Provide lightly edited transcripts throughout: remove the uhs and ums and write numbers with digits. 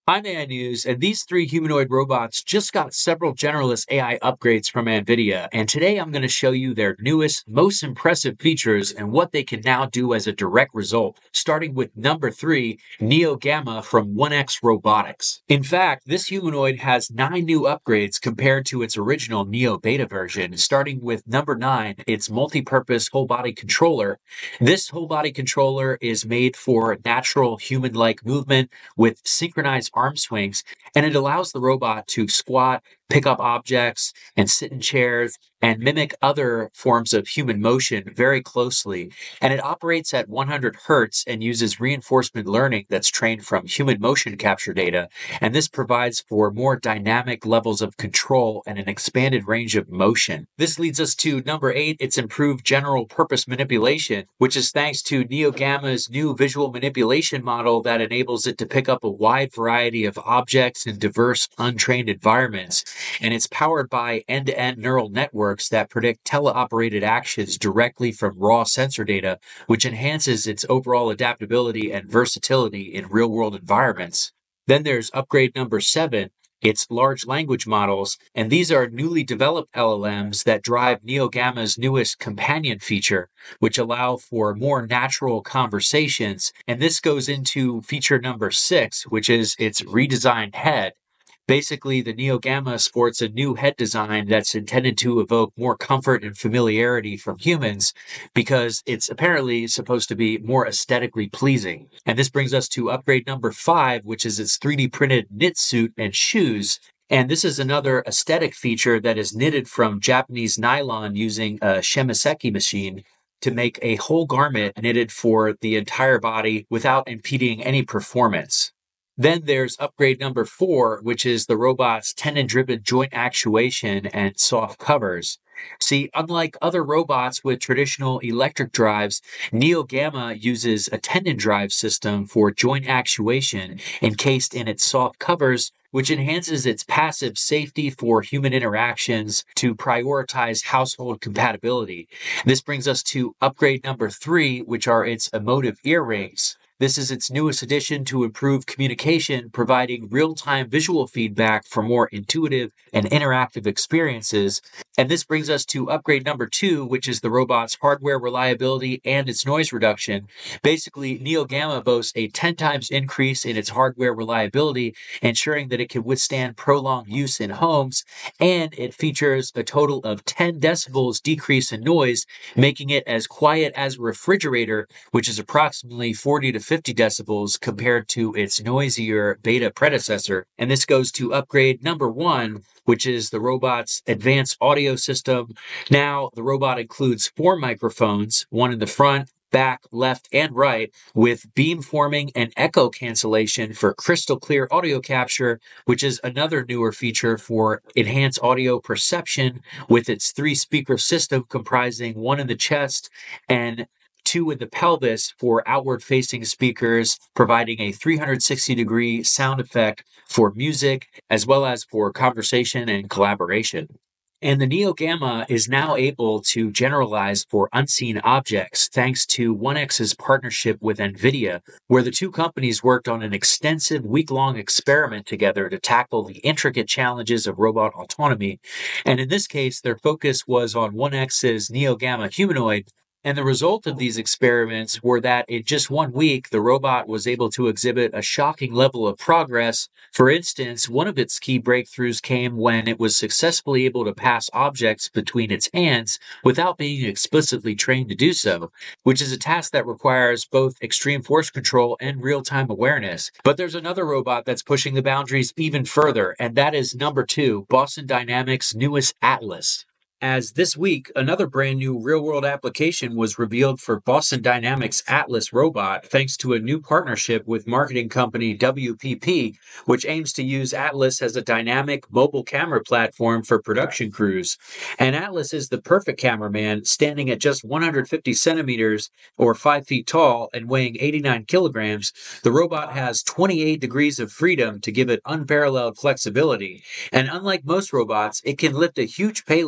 I'm AI News, and these three humanoid robots just got several generalist AI upgrades from Nvidia. And today I'm going to show you their newest, most impressive features and what they can now do as a direct result, starting with number 3, Neo Gamma from 1X Robotics. In fact, this humanoid has 9 new upgrades compared to its original Neo Beta version, starting with number 9, its multi-purpose whole body controller. This whole body controller is made for natural human-like movement with synchronized arm swings, and it allows the robot to squat, pick up objects, and sit in chairs and mimic other forms of human motion very closely. And it operates at 100 hertz and uses reinforcement learning that's trained from human motion capture data. And this provides for more dynamic levels of control and an expanded range of motion. This leads us to number 8, its improved general purpose manipulation, which is thanks to NeoGamma's new visual manipulation model that enables it to pick up a wide variety of objects in diverse, untrained environments. And it's powered by end-to-end neural networks that predict teleoperated actions directly from raw sensor data, which enhances its overall adaptability and versatility in real-world environments. Then there's upgrade number 7, its large language models, and these are newly developed LLMs that drive NeoGamma's newest companion feature, which allow for more natural conversations. And this goes into feature number 6, which is its redesigned head. Basically, the Neo Gamma sports a new head design that's intended to evoke more comfort and familiarity from humans because it's apparently supposed to be more aesthetically pleasing. And this brings us to upgrade number 5, which is its 3D printed knit suit and shoes. And this is another aesthetic feature that is knitted from Japanese nylon using a Shimaseki machine to make a whole garment knitted for the entire body without impeding any performance. Then there's upgrade number 4, which is the robot's tendon-driven joint actuation and soft covers. See, unlike other robots with traditional electric drives, Neo Gamma uses a tendon drive system for joint actuation encased in its soft covers, which enhances its passive safety for human interactions to prioritize household compatibility. This brings us to upgrade number 3, which are its emotive earrings. This is its newest addition to improve communication, providing real-time visual feedback for more intuitive and interactive experiences. And this brings us to upgrade number 2, which is the robot's hardware reliability and its noise reduction. Basically, Neo Gamma boasts a 10 times increase in its hardware reliability, ensuring that it can withstand prolonged use in homes, and it features a total of 10 decibels decrease in noise, making it as quiet as a refrigerator, which is approximately 40 to 50 decibels compared to its noisier beta predecessor. And this goes to upgrade number 1, which is the robot's advanced audio system. Now, the robot includes 4 microphones, one in the front, back, left, and right, with beamforming and echo cancellation for crystal clear audio capture, which is another newer feature for enhanced audio perception with its 3-speaker system comprising 1 in the chest and 2 in the pelvis for outward-facing speakers, providing a 360-degree sound effect for music as well as for conversation and collaboration. And the Neo Gamma is now able to generalize for unseen objects thanks to 1X's partnership with Nvidia, where the two companies worked on an extensive week-long experiment together to tackle the intricate challenges of robot autonomy. And in this case, their focus was on 1X's Neo Gamma humanoid. And the result of these experiments were that in just 1 week, the robot was able to exhibit a shocking level of progress. For instance, one of its key breakthroughs came when it was successfully able to pass objects between its hands without being explicitly trained to do so, which is a task that requires both extreme force control and real-time awareness. But there's another robot that's pushing the boundaries even further, and that is number 2, Boston Dynamics' newest Atlas. As this week, another brand new real-world application was revealed for Boston Dynamics' Atlas robot, thanks to a new partnership with marketing company WPP, which aims to use Atlas as a dynamic mobile camera platform for production crews. And Atlas is the perfect cameraman, standing at just 150 centimeters or 5 feet tall and weighing 89 kilograms. The robot has 28 degrees of freedom to give it unparalleled flexibility. And unlike most robots, it can lift a huge payload of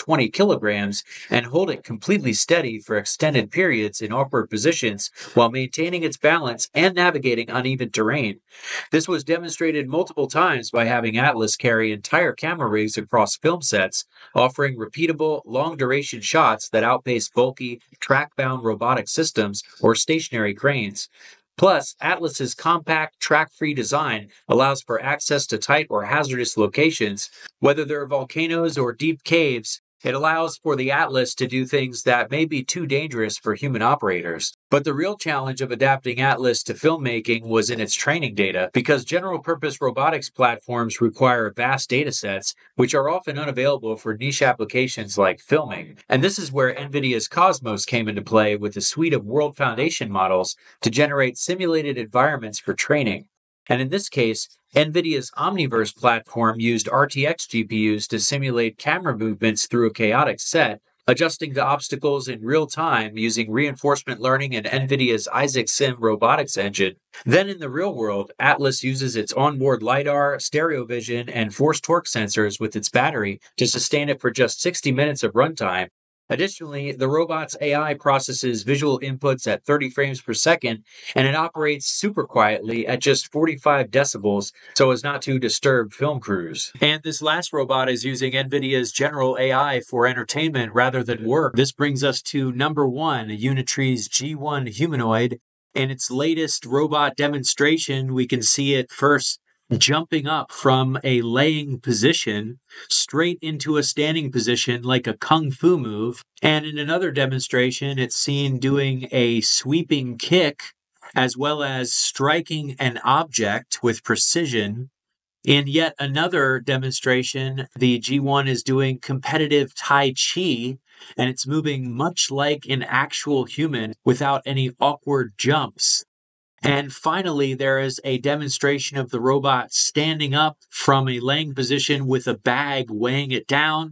20 kilograms and hold it completely steady for extended periods in awkward positions while maintaining its balance and navigating uneven terrain. This was demonstrated multiple times by having Atlas carry entire camera rigs across film sets, offering repeatable, long-duration shots that outpace bulky, track-bound robotic systems or stationary cranes. Plus, Atlas's compact, track-free design allows for access to tight or hazardous locations. Whether they're volcanoes or deep caves, it allows for the Atlas to do things that may be too dangerous for human operators. But the real challenge of adapting Atlas to filmmaking was in its training data, because general-purpose robotics platforms require vast data sets, which are often unavailable for niche applications like filming. And this is where Nvidia's Cosmos came into play with a suite of world foundation models to generate simulated environments for training. And in this case, Nvidia's Omniverse platform used RTX GPUs to simulate camera movements through a chaotic set, adjusting to obstacles in real time using reinforcement learning and Nvidia's Isaac Sim robotics engine. Then in the real world, Atlas uses its onboard LiDAR, stereo vision, and force torque sensors with its battery to sustain it for just 60 minutes of runtime. Additionally, the robot's AI processes visual inputs at 30 frames per second, and it operates super quietly at just 45 decibels so as not to disturb film crews. And this last robot is using NVIDIA's general AI for entertainment rather than work. This brings us to number 1, Unitree's G1 humanoid. In its latest robot demonstration, we can see it first jumping up from a laying position straight into a standing position like a kung fu move. And in another demonstration, it's seen doing a sweeping kick as well as striking an object with precision. In yet another demonstration, the G1 is doing competitive Tai Chi, and it's moving much like an actual human without any awkward jumps. And finally, there is a demonstration of the robot standing up from a laying position with a bag weighing it down.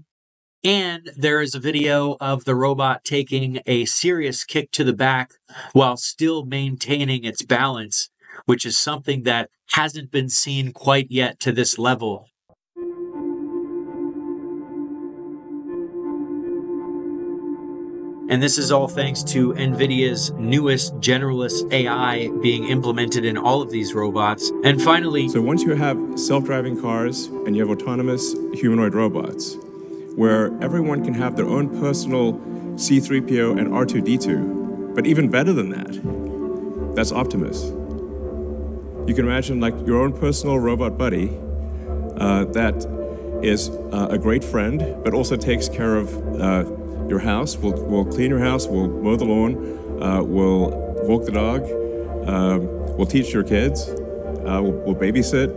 And there is a video of the robot taking a serious kick to the back while still maintaining its balance, which is something that hasn't been seen quite yet to this level. And this is all thanks to NVIDIA's newest generalist AI being implemented in all of these robots. And finally, so once you have self-driving cars and you have autonomous humanoid robots, where everyone can have their own personal C-3PO and R2-D2, but even better than that, that's Optimus. You can imagine like your own personal robot buddy that is a great friend, but also takes care of your house. We'll clean your house, we'll mow the lawn, we'll walk the dog, we'll teach your kids, we'll babysit,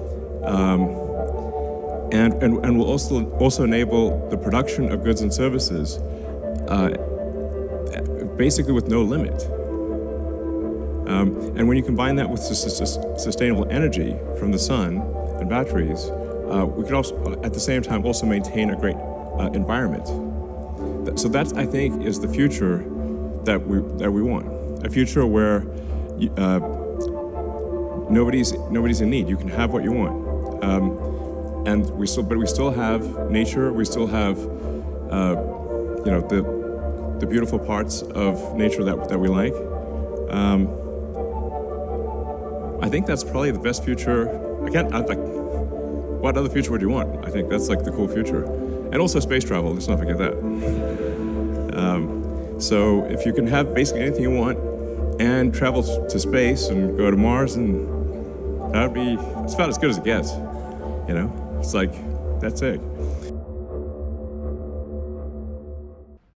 and we'll also enable the production of goods and services, basically with no limit. And when you combine that with sustainable energy from the sun and batteries, we can also, at the same time, also maintain a great environment. So that, I think, is the future that we want. A future where nobody's in need. You can have what you want, and we still have nature. We still have the beautiful parts of nature that we like. I think that's probably the best future. What other future would you want? I think that's like the cool future. And also space travel, let's not forget that. So if you can have basically anything you want and travel to space and go to Mars, and it's about as good as it gets, you know? It's like, that's it.